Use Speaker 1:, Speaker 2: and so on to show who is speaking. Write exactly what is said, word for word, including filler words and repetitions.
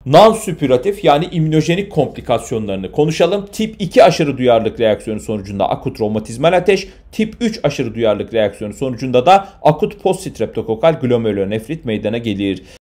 Speaker 1: Non-süpüratif yani immünojenik komplikasyonlarını konuşalım. Tip iki aşırı duyarlılık reaksiyonu sonucunda akut romatizmal ateş, tip üç aşırı duyarlılık reaksiyonu sonucunda da akut poststreptokokal glomerulonefrit meydana gelir.